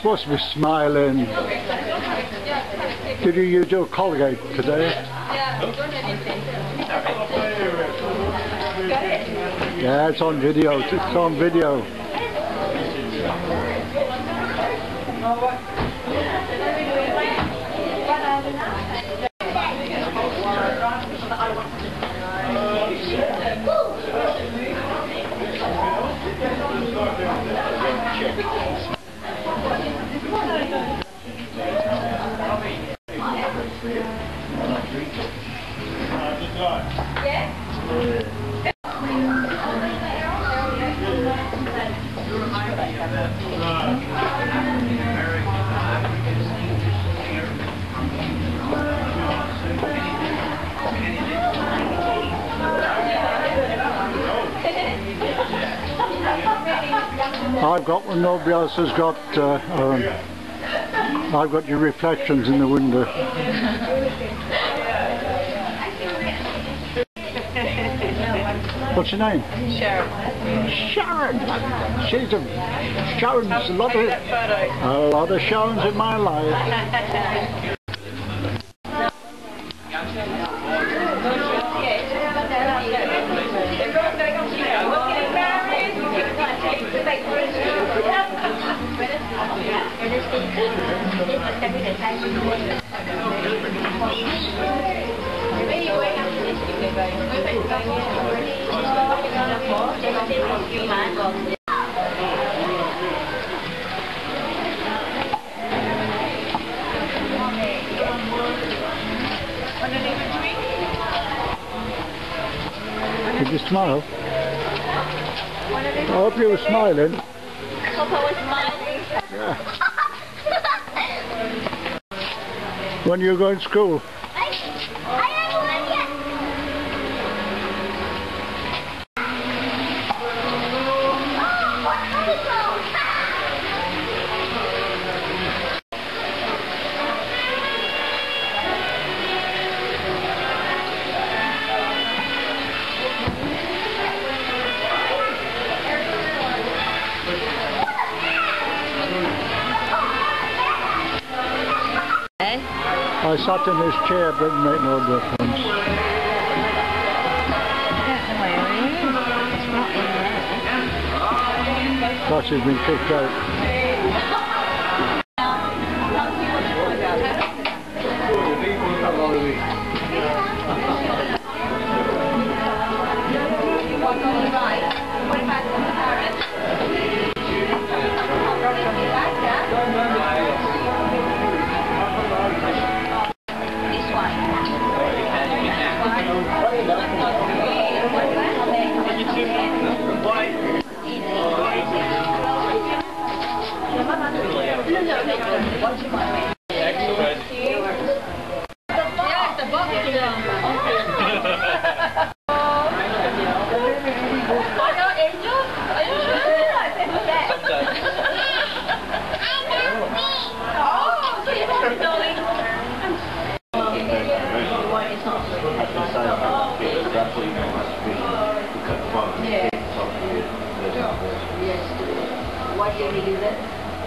supposed to be smiling. Did you use your Colgate today? Yeah, it's on video. It's on video. I've got one nobody else has got. I've got your reflections in the window. What's your name? Sharon. Sharon. She's Sharon's a lot of Sharons in my life. Did you smile? I hope you were smiling. Hope I was smiling. Yeah. When you go to school? I sat in his chair, but it didn't make no difference. Plus he's been kicked out. Why did we do that?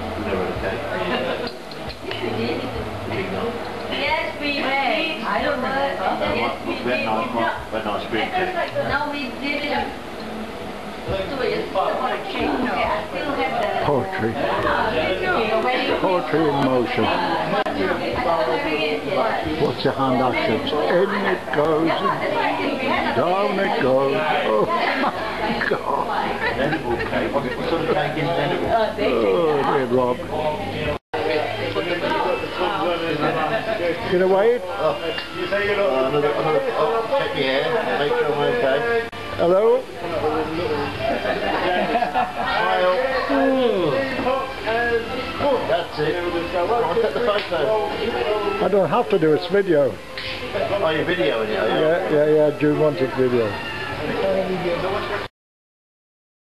Yes, we did. I don't know. Yes, we did. No, we didn't. Poetry. Poetry in motion. What's the hand actions? In it goes, down it goes. Oh my God. Oh dear Rob. Gonna wait? Check your hair, make sure I'm okay. Hello? That's it. I'll take the photo. I don't have to do it, it's video. Oh, you're videoing it, are you? Yeah, June wants it video.